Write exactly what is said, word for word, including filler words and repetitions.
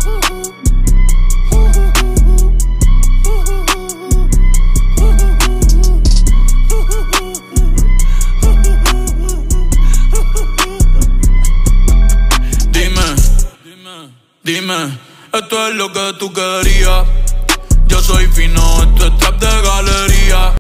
Dime, esto es lo que tú querías. Yo soy fino, esto es trap de galería.